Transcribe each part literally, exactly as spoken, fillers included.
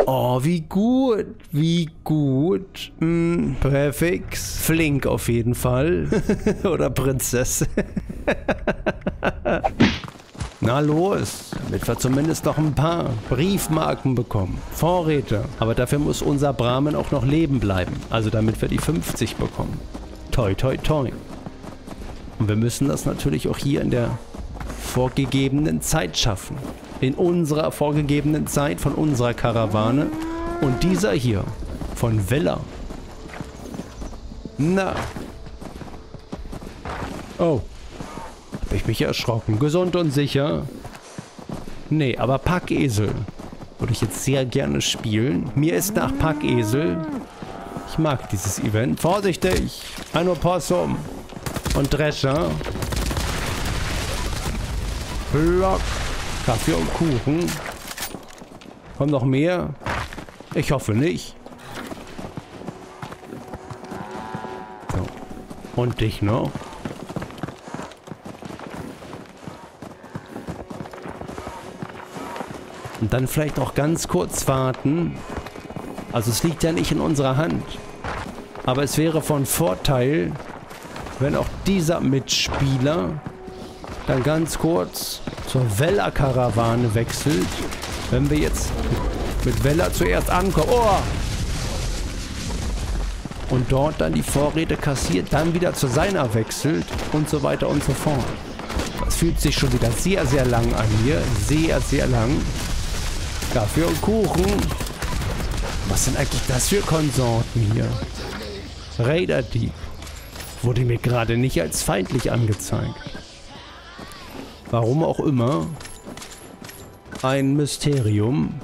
Oh, wie gut, wie gut. Hm, Präfix, flink auf jeden Fall. Oder Prinzessin. Na los, damit wir zumindest noch ein paar Briefmarken bekommen. Vorräte. Aber dafür muss unser Brahmin auch noch leben bleiben. Also damit wir die fünfzig bekommen. Toi, toi, toi. Und wir müssen das natürlich auch hier in der vorgegebenen Zeit schaffen. In unserer vorgegebenen Zeit von unserer Karawane. Und dieser hier von Vella. Na. Oh. Habe ich mich erschrocken. Gesund und sicher. Nee, aber Packesel würde ich jetzt sehr gerne spielen. Mir ist nach Packesel. Ich mag dieses Event. Vorsichtig. Ein Opossum. Und Drescher. Block. Kaffee und Kuchen. Kommt noch mehr? Ich hoffe nicht. So. Und dich noch. Und dann vielleicht auch ganz kurz warten. Also es liegt ja nicht in unserer Hand. Aber es wäre von Vorteil, wenn auch dieser Mitspieler dann ganz kurz zur Vella-Karawane wechselt. Wenn wir jetzt mit Vella zuerst ankommen. Oh! Und dort dann die Vorräte kassiert, dann wieder zu seiner wechselt und so weiter und so fort. Das fühlt sich schon wieder sehr, sehr lang an hier. Sehr, sehr lang. Kaffee und Kuchen. Was sind eigentlich das für Konsorten hier? Raider-Dieb. Wurde mir gerade nicht als feindlich angezeigt. Warum auch immer. Ein Mysterium.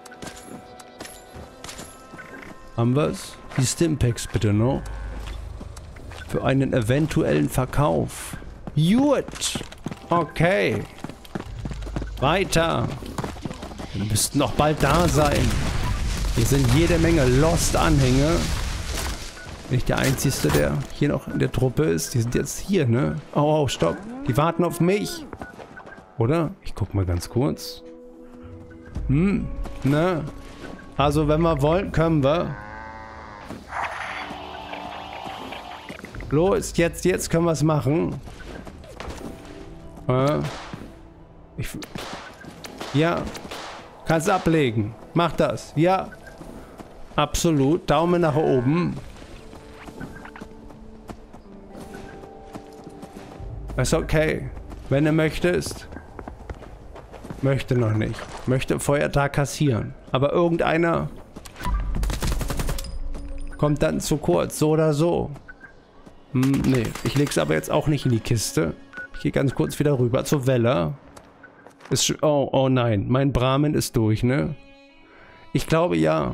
Haben wir es? Die Stimpaks bitte noch. Für einen eventuellen Verkauf. Gut. Okay. Weiter. Wir müssten noch bald da sein. Hier sind jede Menge Lost-Anhänger. Bin ich der Einzige, der hier noch in der Truppe ist? Die sind jetzt hier, ne? Oh, oh, stopp. Die warten auf mich. Oder? Ich guck mal ganz kurz. Hm, ne? Also, wenn wir wollen, können wir. Los, jetzt, jetzt können wir es machen. Äh, ich, ja. Kannst ablegen. Mach das. Ja. Absolut. Daumen nach oben. Ist okay. Wenn du möchtest. Möchte noch nicht. Möchte Feuertag kassieren. Aber irgendeiner kommt dann zu kurz. So oder so. Hm, nee. Ich leg's aber jetzt auch nicht in die Kiste. Ich gehe ganz kurz wieder rüber zur Welle. Ist, oh, oh nein. Mein Brahmin ist durch, ne? Ich glaube ja.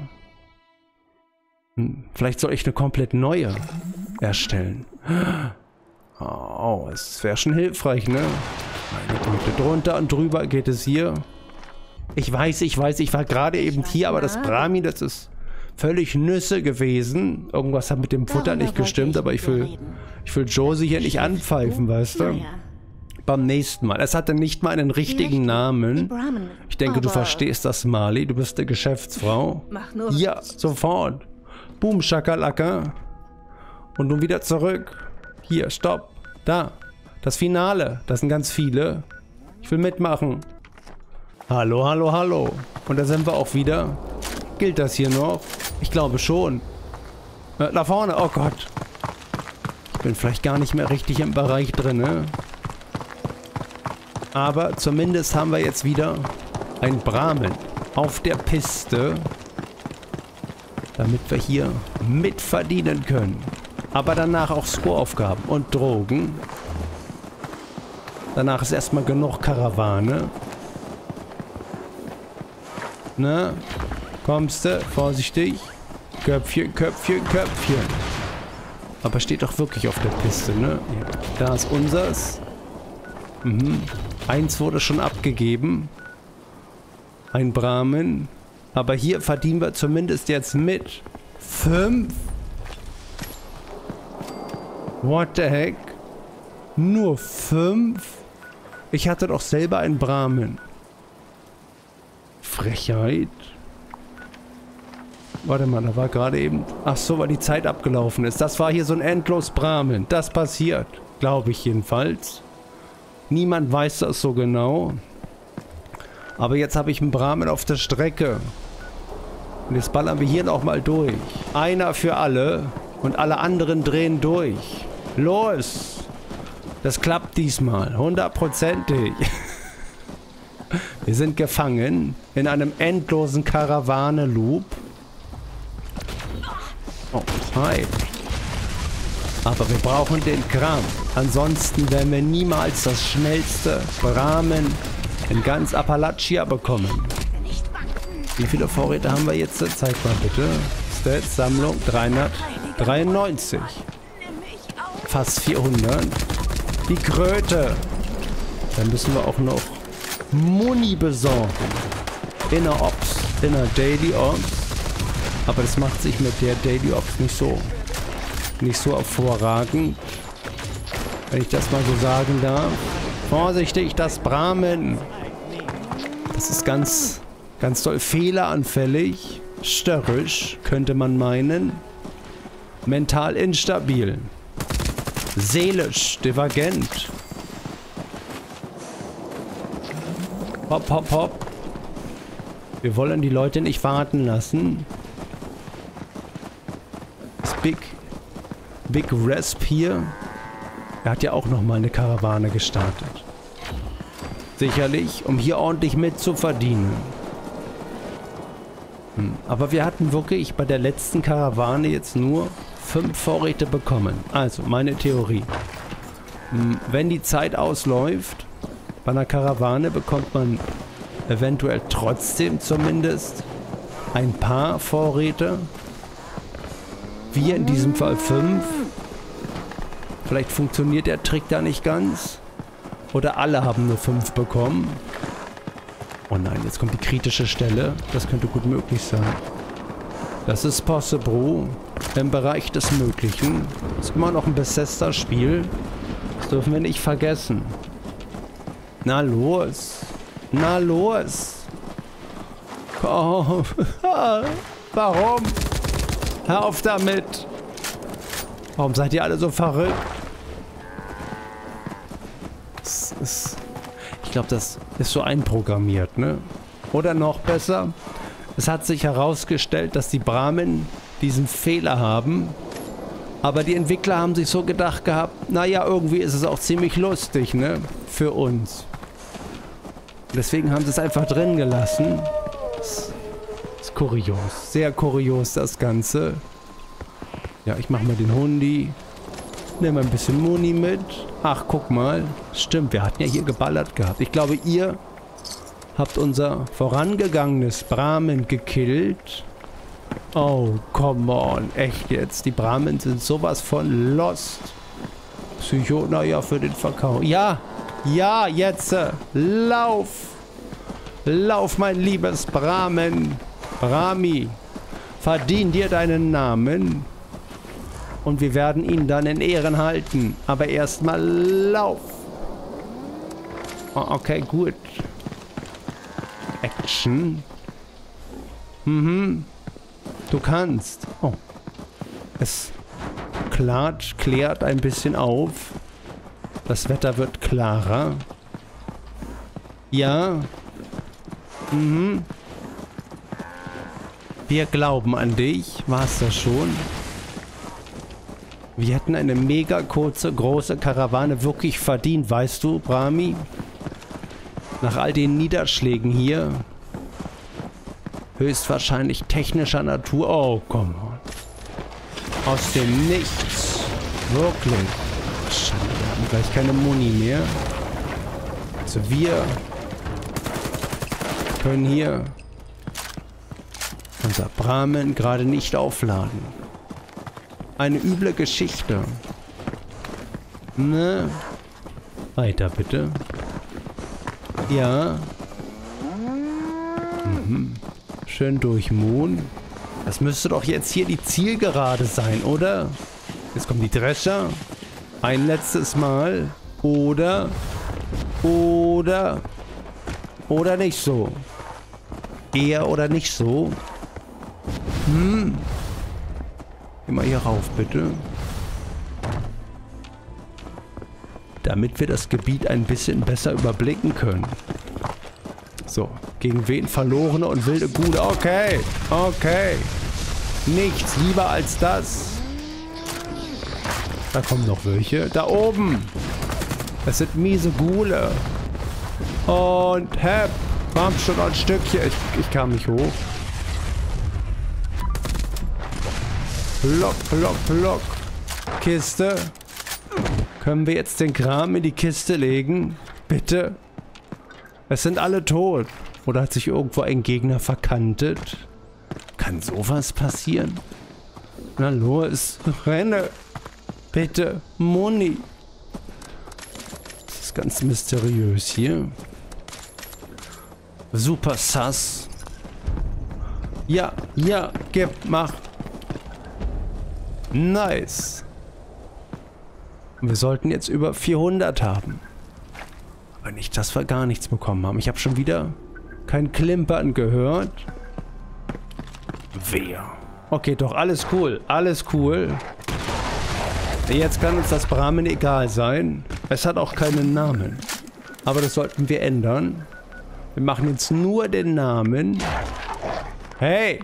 Hm, vielleicht soll ich eine komplett neue erstellen. Oh, es wäre schon hilfreich, ne? Meine Güte, drunter und drüber geht es hier. Ich weiß, ich weiß, ich war gerade eben hier, aber das Brahmin, das ist völlig Nüsse gewesen. Irgendwas hat mit dem Futter nicht gestimmt, aber ich will, ich will Josie hier nicht anpfeifen, weißt du? Beim nächsten Mal. Es hatte nicht mal einen richtigen Namen. Ich denke, du verstehst das, Marley. Du bist eine Geschäftsfrau. Ja, sofort. Boom, Schakalaka. Und nun wieder zurück. Hier, stopp. Da. Das Finale. Das sind ganz viele. Ich will mitmachen. Hallo, hallo, hallo. Und da sind wir auch wieder. Gilt das hier noch? Ich glaube schon. Äh, da vorne. Oh Gott. Ich bin vielleicht gar nicht mehr richtig im Bereich drin, ne? Aber zumindest haben wir jetzt wieder ein Brahmin auf der Piste. Damit wir hier mitverdienen können. Aber danach auch Scoreaufgaben und Drogen. Danach ist erstmal genug Karawane. Na, kommst du? Vorsichtig. Köpfchen, Köpfchen, Köpfchen. Aber steht doch wirklich auf der Piste, ne? Ja. Da ist unsers. Mhm. Eins wurde schon abgegeben. Ein Brahmin. Aber hier verdienen wir zumindest jetzt mit. Fünf? What the heck? Nur fünf? Ich hatte doch selber einen Brahmin. Frechheit. Warte mal, da war gerade eben... Ach so, weil die Zeit abgelaufen ist. Das war hier so ein endlos Bramen. Das passiert. Glaube ich jedenfalls. Niemand weiß das so genau. Aber jetzt habe ich einen Bramen auf der Strecke. Und jetzt ballern wir hier nochmal durch. Einer für alle. Und alle anderen drehen durch. Los! Das klappt diesmal. Hundertprozentig. Wir sind gefangen in einem endlosen Karawane-Loop. Oh, hi. Aber wir brauchen den Kram. Ansonsten werden wir niemals das schnellste Ramen in ganz Appalachia bekommen. Wie viele Vorräte haben wir jetzt? Zeig mal bitte. Stats, Sammlung, dreihundertdreiundneunzig. Fast vierhundert. Die Kröte. Dann müssen wir auch noch Muni besorgen. Inner Ops, Inner Daily Ops. Aber das macht sich mit der Daily Ops nicht so, nicht so hervorragend. Wenn ich das mal so sagen darf. Vorsichtig, das Bramen. Das ist ganz, ganz doll fehleranfällig. Störrisch, könnte man meinen. Mental instabil. Seelisch divergent. Hopp, hopp, hopp. Wir wollen die Leute nicht warten lassen. Das Big, Big Rasp hier. Er hat ja auch nochmal eine Karawane gestartet. Sicherlich, um hier ordentlich mit zu verdienen. Hm. Aber wir hatten wirklich bei der letzten Karawane jetzt nur fünf Vorräte bekommen. Also, meine Theorie. Hm. Wenn die Zeit ausläuft, bei einer Karawane bekommt man eventuell trotzdem zumindest ein paar Vorräte. Wir in diesem Fall fünf. Vielleicht funktioniert der Trick da nicht ganz. Oder alle haben nur fünf bekommen. Oh nein, jetzt kommt die kritische Stelle. Das könnte gut möglich sein. Das ist possible. Im Bereich des Möglichen. Das ist immer noch ein Bethesda-Spiel. Das dürfen wir nicht vergessen. Na los. Na los. Oh. Warum? Hör auf damit. Warum seid ihr alle so verrückt? Das ist, ich glaube, das ist so einprogrammiert, ne? Oder noch besser, es hat sich herausgestellt, dass die Bramen diesen Fehler haben. Aber die Entwickler haben sich so gedacht gehabt, naja, irgendwie ist es auch ziemlich lustig, ne? Für uns. Deswegen haben sie es einfach drin gelassen. Das ist kurios. Sehr kurios, das Ganze. Ja, ich mache mal den Hundi. Nehme ein bisschen Muni mit. Ach, guck mal. Stimmt, wir hatten ja hier geballert gehabt. Ich glaube, ihr habt unser vorangegangenes Bramen gekillt. Oh, come on. Echt jetzt? Die Bramen sind sowas von lost. Psycho, naja, für den Verkauf. Ja, ja, jetzt. Lauf. Lauf, mein liebes Bramen. Brahmi. Verdien dir deinen Namen. Und wir werden ihn dann in Ehren halten. Aber erstmal lauf. Oh, okay, gut. Action. Mhm. Du kannst. Oh. Es klart, klärt ein bisschen auf. Das Wetter wird klarer. Ja. Mhm. Wir glauben an dich. War's das schon? Wir hätten eine mega kurze, große Karawane wirklich verdient, weißt du, Brahmi? Nach all den Niederschlägen hier. Höchstwahrscheinlich technischer Natur. Oh, komm. Aus dem Nichts. Wirklich. Schade, wir haben gleich keine Muni mehr. Also wir können hier unser Bramen gerade nicht aufladen. Eine üble Geschichte. Ne? Weiter bitte. Ja. Mhm. Schön durch Moon. Das müsste doch jetzt hier die Zielgerade sein, oder? Jetzt kommen die Drescher. Ein letztes Mal. Oder. Oder. Oder nicht so. Eher oder nicht so. Hm. Geh mal hier rauf, bitte. Damit wir das Gebiet ein bisschen besser überblicken können. So, gegen wen verlorene und wilde Gude. Okay, okay. Nichts lieber als das. Da kommen noch welche. Da oben. Das sind miese Gule. Und hepp. Komm schon ein Stückchen. Ich, ich kam nicht hoch. Plock, plock, plock. Kiste. Können wir jetzt den Kram in die Kiste legen? Bitte? Es sind alle tot. Oder hat sich irgendwo ein Gegner verkantet? Kann sowas passieren? Na los, renne. Bitte, Moni. Das ist ganz mysteriös hier. Super sass. Ja, ja, gib, mach. Nice. Wir sollten jetzt über vierhundert haben. Aber nicht, dass wir gar nichts bekommen haben. Ich habe schon wieder kein Klimpern gehört. Wer? Okay, doch, alles cool. Alles cool. Jetzt kann uns das Brahmin egal sein. Es hat auch keinen Namen. Aber das sollten wir ändern. Wir machen jetzt nur den Namen. Hey!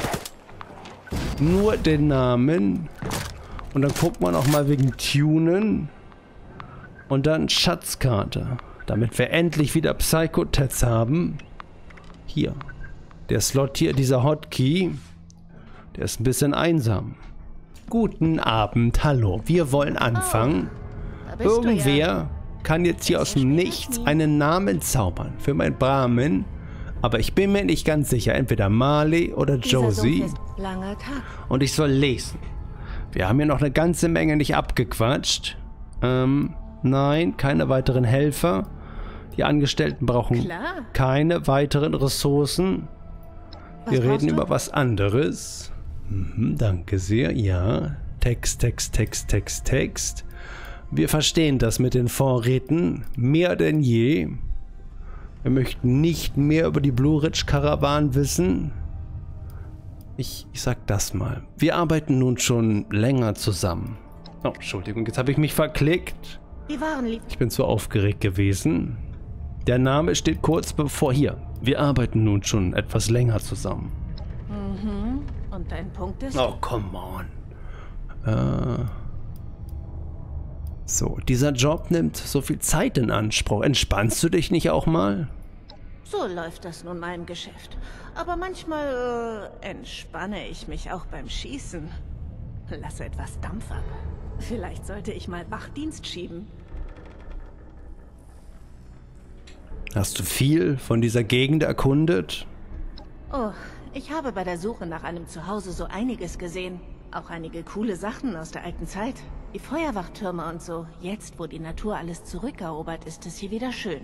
Nur den Namen. Und dann guckt man auch mal wegen Tunen. Und dann Schatzkarte. Damit wir endlich wieder Psycho-Tats haben. Hier. Der Slot hier, dieser Hotkey. Der ist ein bisschen einsam. Guten Abend, hallo. Wir wollen anfangen. Oh, Irgendwer ja. kann jetzt hier aus dem Nichts einen Namen zaubern für mein Brahmin. Aber ich bin mir nicht ganz sicher. Entweder Marley oder Josie. Langer Tag. Und ich soll lesen. Wir haben hier noch eine ganze Menge nicht abgequatscht. Ähm, nein, keine weiteren Helfer. Die Angestellten brauchen Klar. keine weiteren Ressourcen. Was Wir reden brauchst du? über was anderes. Mhm, danke sehr. Ja. Text, Text, Text, Text, Text. Wir verstehen das mit den Vorräten mehr denn je. Wir möchten nicht mehr über die Blue Ridge Karawan wissen. Ich, ich sag das mal. Wir arbeiten nun schon länger zusammen. Oh, Entschuldigung, jetzt habe ich mich verklickt. Die waren lieb. Ich bin zu aufgeregt gewesen. Der Name steht kurz bevor hier. Wir arbeiten nun schon etwas länger zusammen. Mhm. Und dein Punkt ist? Oh, come on. Äh. So, dieser Job nimmt so viel Zeit in Anspruch. Entspannst du dich nicht auch mal? So läuft das nun mal im Geschäft. Aber manchmal äh, entspanne ich mich auch beim Schießen. Lasse etwas Dampf ab. Vielleicht sollte ich mal Wachdienst schieben. Hast du viel von dieser Gegend erkundet? Oh, ich habe bei der Suche nach einem Zuhause so einiges gesehen. Auch einige coole Sachen aus der alten Zeit. Die Feuerwachtürme und so. Jetzt, wo die Natur alles zurückerobert, ist es hier wieder schön.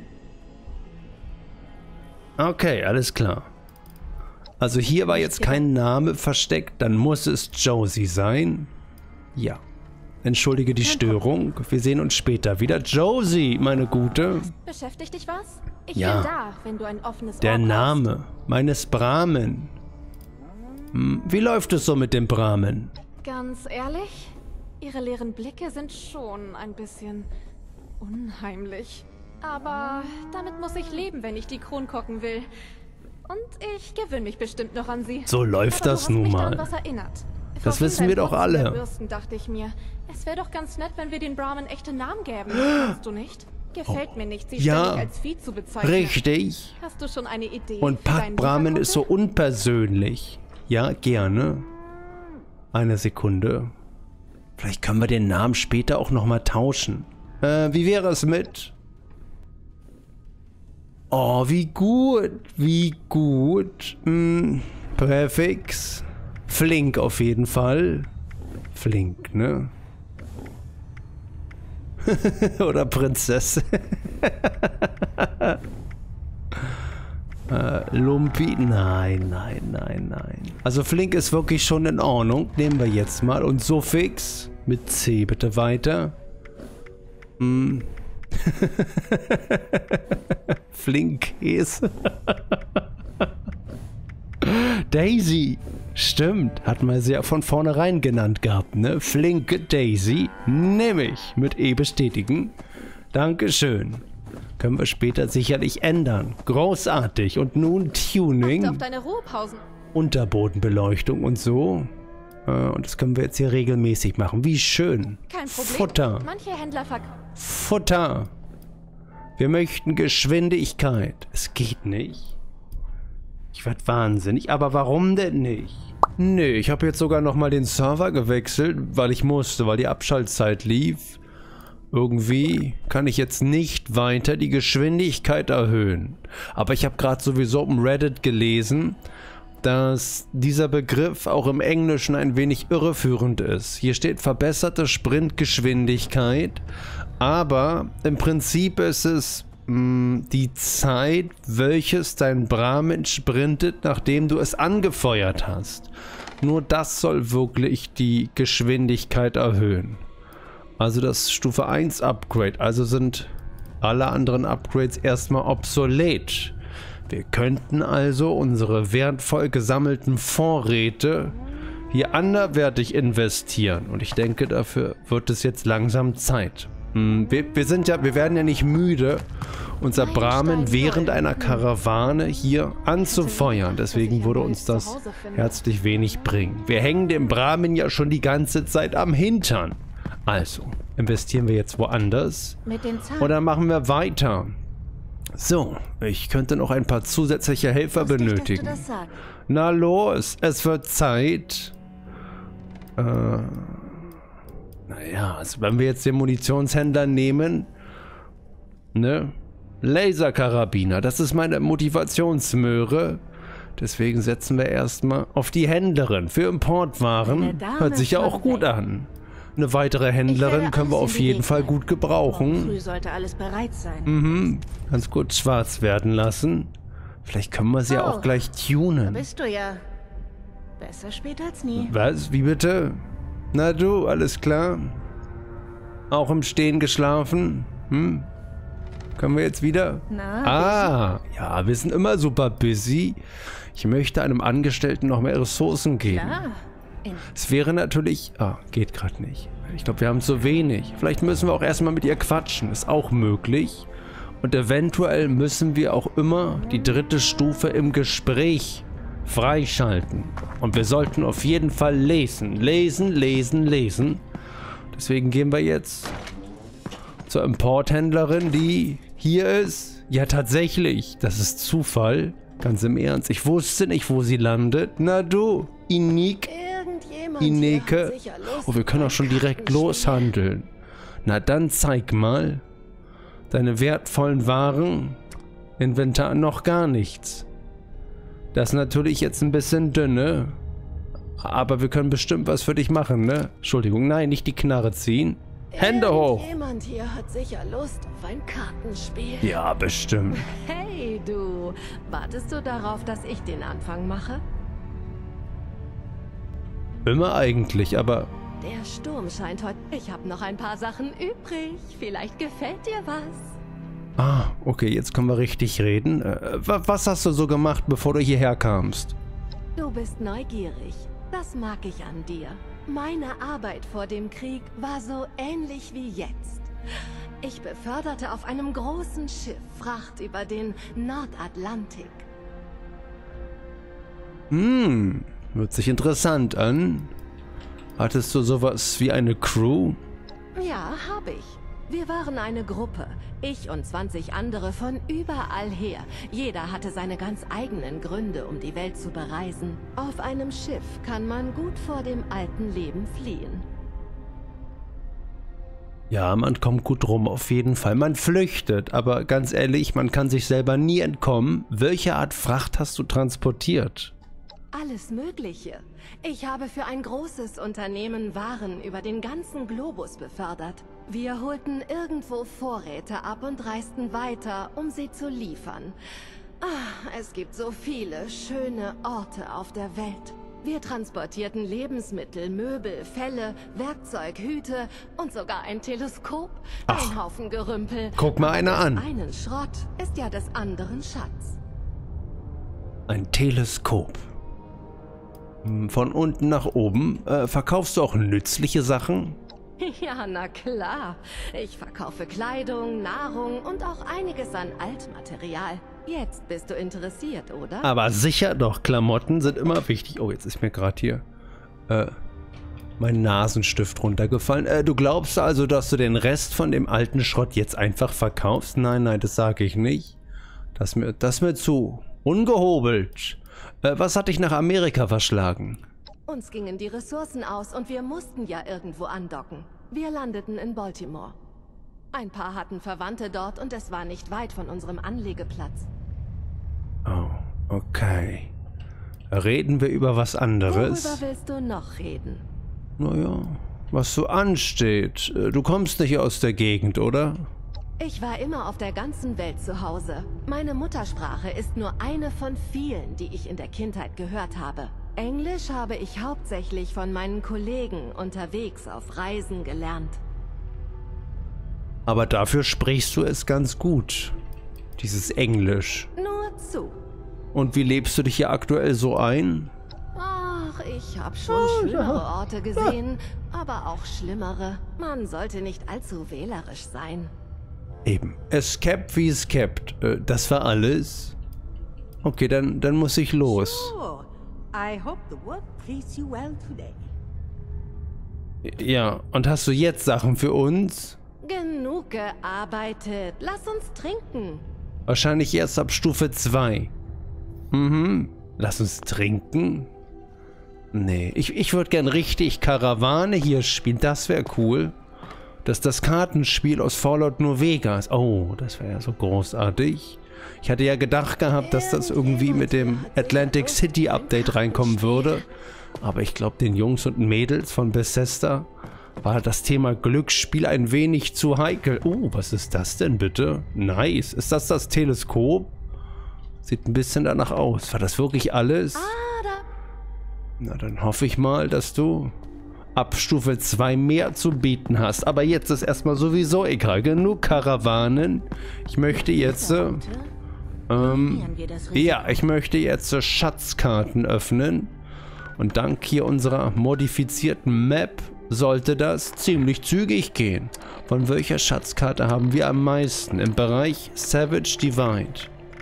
Okay, alles klar. Also hier war jetzt kein Name versteckt, dann muss es Josie sein. Ja. Entschuldige die Störung. Wir sehen uns später wieder. Josie, meine Gute. Beschäftigt dich was? Ich Ja. bin da, wenn du ein offenes Der Ohr brauchst. Name meines Brahmin. Hm, wie läuft es so mit dem Brahmin? Ganz ehrlich, ihre leeren Blicke sind schon ein bisschen unheimlich. Aber damit muss ich leben, wenn ich die Kronkorken will. Und ich gewöhne mich bestimmt noch an sie. So läuft Aber das du hast nun mich mal. An was erinnert. Das Vorhin wissen beim wir doch Putzen alle. der Bürsten dachte ich mir, es wäre doch ganz nett, wenn wir den Brahmin echte Namen gäben. Kannst du nicht? Gefällt mir nicht, sie Ja, ständig als Vieh zu bezeichnen. Richtig. Hast du schon eine Idee? Und für Pat deinen Brahmin ist so Superkumpel? unpersönlich. Ja, gerne. Eine Sekunde. Vielleicht können wir den Namen später auch nochmal tauschen. Äh, wie wäre es mit... Oh, wie gut. Wie gut. Hm, Präfix. Flink auf jeden Fall. Flink, ne? Oder Prinzessin. äh, Lumpi? Nein, nein, nein, nein. Also Flink ist wirklich schon in Ordnung. Nehmen wir jetzt mal. Und Suffix mit C bitte weiter. Hm. Flinkkäse. Daisy. Stimmt, hat man sie ja von vornherein genannt gehabt, ne? Flinke Daisy, nehme ich. Mit E bestätigen. Dankeschön. Können wir später sicherlich ändern. Großartig. Und nun Tuning. Achte auf deine Ruhepausen. Unterbodenbeleuchtung und so. Und das können wir jetzt hier regelmäßig machen. Wie schön. Kein Problem. Futter. Manche Händler verk... Futter. Wir möchten Geschwindigkeit. Es geht nicht. Ich werde wahnsinnig. Aber warum denn nicht? Nee, ich habe jetzt sogar nochmal den Server gewechselt, weil ich musste, weil die Abschaltzeit lief. Irgendwie kann ich jetzt nicht weiter die Geschwindigkeit erhöhen. Aber ich habe gerade sowieso im Reddit gelesen, dass dieser Begriff auch im Englischen ein wenig irreführend ist. Hier steht verbesserte Sprintgeschwindigkeit, aber im Prinzip ist es mh, die Zeit, welches dein Brahmin sprintet, nachdem du es angefeuert hast. Nur das soll wirklich die Geschwindigkeit erhöhen. Also das Stufe eins Upgrade, also sind alle anderen Upgrades erstmal obsolet. Wir könnten also unsere wertvoll gesammelten Vorräte hier anderweitig investieren. Und ich denke, dafür wird es jetzt langsam Zeit. Wir, wir sind ja, wir werden ja nicht müde, unser Brahmin während einer Karawane hier anzufeuern. Deswegen würde uns das herzlich wenig bringen. Wir hängen dem Brahmin ja schon die ganze Zeit am Hintern. Also, investieren wir jetzt woanders. Mit den Zahlen. Oder machen wir weiter. So, ich könnte noch ein paar zusätzliche Helfer Wusste ich, dass du benötigen. das sagst. Na los, es wird Zeit. Äh, naja, also wenn wir jetzt den Munitionshändler nehmen, ne? Laserkarabiner, das ist meine Motivationsmöhre. Deswegen setzen wir erstmal auf die Händlerin für Importwaren. Eine Dame Hört sich ja von auch gut weg. an. Eine weitere Ich Händlerin werde können wir alles auf in jeden Bewegung Fall halten. gut gebrauchen. Morgen früh sollte alles bereit sein. Mhm. Ganz kurz schwarz werden lassen. Vielleicht können wir sie ja Oh, auch gleich Da tunen. bist du ja. Besser spät als nie. Was? Wie bitte? Na du, alles klar? Auch im Stehen geschlafen? Hm? Können wir jetzt wieder? Na, Ah, ja, wir sind immer super busy. Ich möchte einem Angestellten noch mehr Ressourcen geben. klar. In Es wäre natürlich... Ah, geht gerade nicht. Ich glaube, wir haben zu wenig. Vielleicht müssen wir auch erstmal mit ihr quatschen. Ist auch möglich. Und eventuell müssen wir auch immer die dritte Stufe im Gespräch freischalten. Und wir sollten auf jeden Fall lesen. Lesen, lesen, lesen. Deswegen gehen wir jetzt zur Importhändlerin, die hier ist. Ja, tatsächlich. Das ist Zufall. Ganz im Ernst. Ich wusste nicht, wo sie landet. Na du, Inik. Irgendjemand Ineke. hier hat sicher Lust Oh, wir können auf auch schon ein direkt Kartenspiel. loshandeln. Na dann zeig mal. Deine wertvollen Waren. Inventar noch gar nichts. Das ist natürlich jetzt ein bisschen dünne. Aber wir können bestimmt was für dich machen, ne? Entschuldigung, nein, nicht die Knarre ziehen. Hände hoch. Jemand hier hat sicher Lust auf ein Kartenspiel. Ja, bestimmt. Hey, du. Wartest du darauf, dass ich den Anfang mache? Immer eigentlich, aber... Der Sturm scheint heute... Ich habe noch ein paar Sachen übrig. Vielleicht gefällt dir was. Ah, okay, jetzt können wir richtig reden. Äh, wa- was hast du so gemacht, bevor du hierher kamst? Du bist neugierig. Das mag ich an dir. Meine Arbeit vor dem Krieg war so ähnlich wie jetzt. Ich beförderte auf einem großen Schiff Fracht über den Nordatlantik. Hm, hört sich interessant an. Hattest du sowas wie eine Crew? Ja, habe ich. Wir waren eine Gruppe. Ich und zwanzig andere von überall her. Jeder hatte seine ganz eigenen Gründe, um die Welt zu bereisen. Auf einem Schiff kann man gut vor dem alten Leben fliehen. Ja, man kommt gut rum, auf jeden Fall. Man flüchtet, aber ganz ehrlich, man kann sich selber nie entkommen. Welche Art Fracht hast du transportiert? Alles Mögliche. Ich habe für ein großes Unternehmen Waren über den ganzen Globus befördert. Wir holten irgendwo Vorräte ab und reisten weiter, um sie zu liefern. Ah, es gibt so viele schöne Orte auf der Welt. Wir transportierten Lebensmittel, Möbel, Felle, Werkzeug, Hüte und sogar ein Teleskop. Ach. Ein Haufen Gerümpel. Guck mal einer Aber an. des einen Schrott ist ja des anderen Schatz. Ein Teleskop. Von unten nach oben. Äh, verkaufst du auch nützliche Sachen? Ja, na klar. Ich verkaufe Kleidung, Nahrung und auch einiges an Altmaterial. Jetzt bist du interessiert, oder? Aber sicher doch, Klamotten sind immer wichtig. Oh, jetzt ist mir gerade hier äh, mein Nasenstift runtergefallen. Äh, du glaubst also, dass du den Rest von dem alten Schrott jetzt einfach verkaufst? Nein, nein, das sage ich nicht. Das mir, das mir zu ungehobelt. Äh, was hat dich nach Amerika verschlagen? Uns gingen die Ressourcen aus und wir mussten ja irgendwo andocken. Wir landeten in Baltimore. Ein paar hatten Verwandte dort und es war nicht weit von unserem Anlegeplatz. Oh, okay. Reden wir über was anderes? Worüber willst du noch reden? Naja, was so ansteht. Du kommst nicht aus der Gegend, oder? Ich war immer auf der ganzen Welt zu Hause. Meine Muttersprache ist nur eine von vielen, die ich in der Kindheit gehört habe. Englisch habe ich hauptsächlich von meinen Kollegen unterwegs auf Reisen gelernt. Aber dafür sprichst du es ganz gut. Dieses Englisch. Nur zu. Und wie lebst du dich hier aktuell so ein? Ach, ich habe schon schönere Orte gesehen, aber auch schlimmere. Man sollte nicht allzu wählerisch sein. Eben. Es capped wie es capped. Äh, das war alles? Okay, dann, dann muss ich los. Sure. I hope the work treats you well today. Ja, und hast du jetzt Sachen für uns? Genug gearbeitet. Lass uns trinken. Wahrscheinlich erst ab Stufe zwei. Mhm. Lass uns trinken? Nee, ich, ich würde gern richtig Karawane hier spielen. Das wäre cool. Das ist das Kartenspiel aus Fallout New Vegas. Oh, das wäre ja so großartig. Ich hatte ja gedacht gehabt, dass das irgendwie mit dem Atlantic City Update reinkommen würde. Aber ich glaube, den Jungs und Mädels von Bethesda war das Thema Glücksspiel ein wenig zu heikel. Oh, was ist das denn bitte? Nice. Ist das das Teleskop? Sieht ein bisschen danach aus. War das wirklich alles? Ah, da. Na, dann hoffe ich mal, dass du ab Stufe zwei mehr zu bieten hast. Aber jetzt ist erstmal sowieso egal. Genug Karawanen. Ich möchte jetzt... Äh, ähm, ja, ich möchte jetzt äh, Schatzkarten öffnen. Und dank hier unserer modifizierten Map sollte das ziemlich zügig gehen. Von welcher Schatzkarte haben wir am meisten? Im Bereich Savage Divide.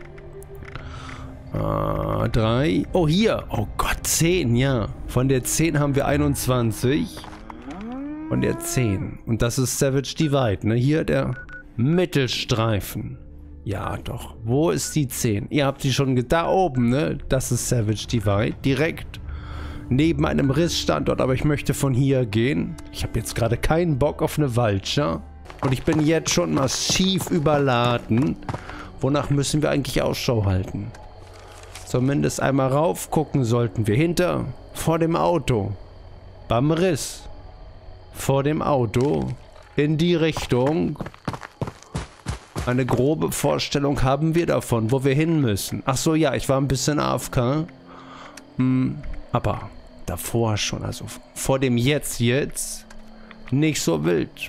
Ah, drei. Oh, hier. Oh Gott, zehn, ja. Von der zehn haben wir einundzwanzig. Von der zehn. Und das ist Savage Divide, ne? Hier der Mittelstreifen. Ja, doch. Wo ist die zehn? Ihr habt sie schon da oben, ne? Das ist Savage Divide. Direkt neben einem Rissstandort. Aber ich möchte von hier gehen. Ich habe jetzt gerade keinen Bock auf eine Vulture. Und ich bin jetzt schon massiv überladen. Wonach müssen wir eigentlich Ausschau halten? Zumindest einmal rauf gucken sollten wir. Hinter, vor dem Auto. Beim Riss. Vor dem Auto. In die Richtung. Eine grobe Vorstellung haben wir davon, wo wir hin müssen. Ach so, ja, ich war ein bisschen A F K. Hm, aber davor schon, also vor dem Jetzt, jetzt, nicht so wild.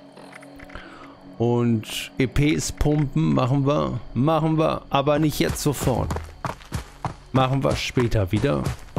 Und E Ps pumpen machen wir, machen wir, aber nicht jetzt sofort. Machen wir später wieder.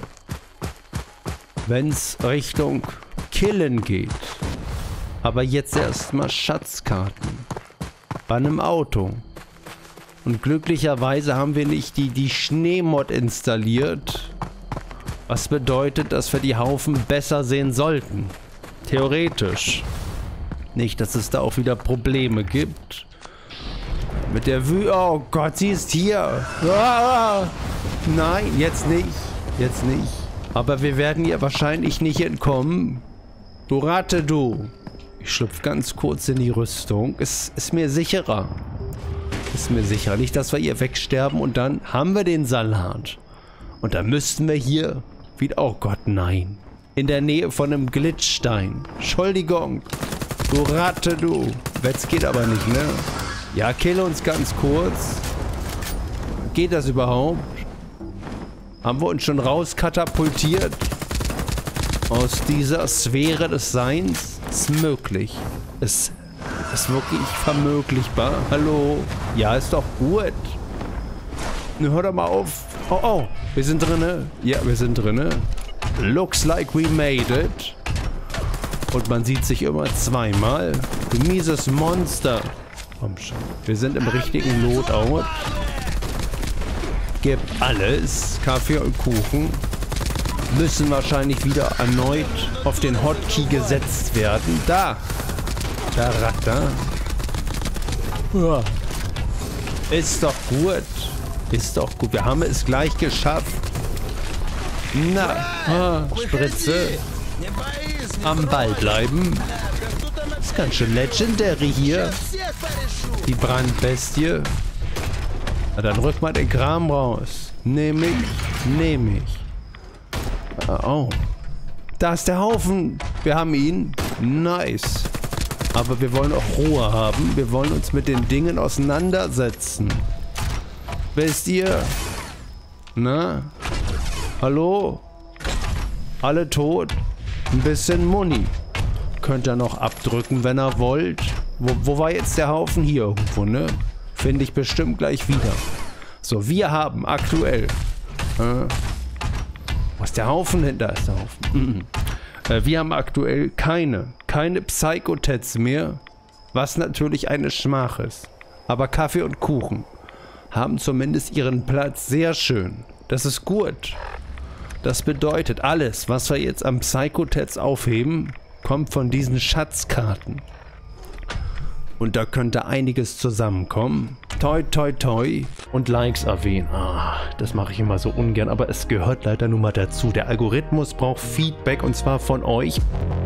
Wenn es Richtung Killen geht. Aber jetzt erstmal Schatzkarten. Bei einem Auto. Und glücklicherweise haben wir nicht die, die Schneemod installiert. Was bedeutet, dass wir die Haufen besser sehen sollten. Theoretisch. Nicht, dass es da auch wieder Probleme gibt. Mit der Wü... Oh Gott, sie ist hier. Ah, nein, jetzt nicht. Jetzt nicht. Aber wir werden ihr wahrscheinlich nicht entkommen. Du Ratte, du. Ich schlüpfe ganz kurz in die Rüstung. Es ist mir sicherer. Ist mir sicher. Nicht, dass wir ihr wegsterben und dann haben wir den Salat. Und dann müssten wir hier wieder... Oh Gott, nein. In der Nähe von einem Glitchstein. Entschuldigung. Du Ratte, du. Jetzt geht aber nicht, ne? Ja, kill uns ganz kurz. Geht das überhaupt? Haben wir uns schon rauskatapultiert? Aus dieser Sphäre des Seins? Ist möglich. Ist, ist wirklich vermöglichbar. Hallo? Ja, ist doch gut. Hör doch mal auf. Oh, oh. Wir sind drinne. Ja, wir sind drinne. Looks like we made it. Und man sieht sich immer zweimal. Du mieses Monster. Komm schon. Wir sind im richtigen Loadout. Gib alles. Kaffee und Kuchen. Müssen wahrscheinlich wieder erneut auf den Hotkey gesetzt werden. Da. Da, Ratter. Ja. Ist doch gut. Ist doch gut. Wir haben es gleich geschafft. Na, ah, Spritze. Am Ball bleiben. Ist ganz schön legendary hier. Die Brandbestie. Na, dann rück mal den Kram raus. Nehm ich. Nehm ich. Oh. Da ist der Haufen. Wir haben ihn. Nice. Aber wir wollen auch Ruhe haben. Wir wollen uns mit den Dingen auseinandersetzen. Wisst ihr? Na? Hallo? Alle tot? Ein bisschen Muni. Könnt ihr noch abdrücken, wenn ihr wollt. Wo, wo war jetzt der Haufen? Hier irgendwo, ne? Finde ich bestimmt gleich wieder. So, wir haben aktuell... Äh, wo ist der Haufen hin? Da ist der Haufen. äh, wir haben aktuell keine, keine Psychotats mehr. Was natürlich eine Schmach ist. Aber Kaffee und Kuchen haben zumindest ihren Platz. Sehr schön. Das ist gut. Das bedeutet, alles, was wir jetzt am Psychotats aufheben, kommt von diesen Schatzkarten. Und da könnte einiges zusammenkommen. Toi, toi, toi. Und Likes erwähnen. Ah, das mache ich immer so ungern, aber es gehört leider nun mal dazu. Der Algorithmus braucht Feedback und zwar von euch.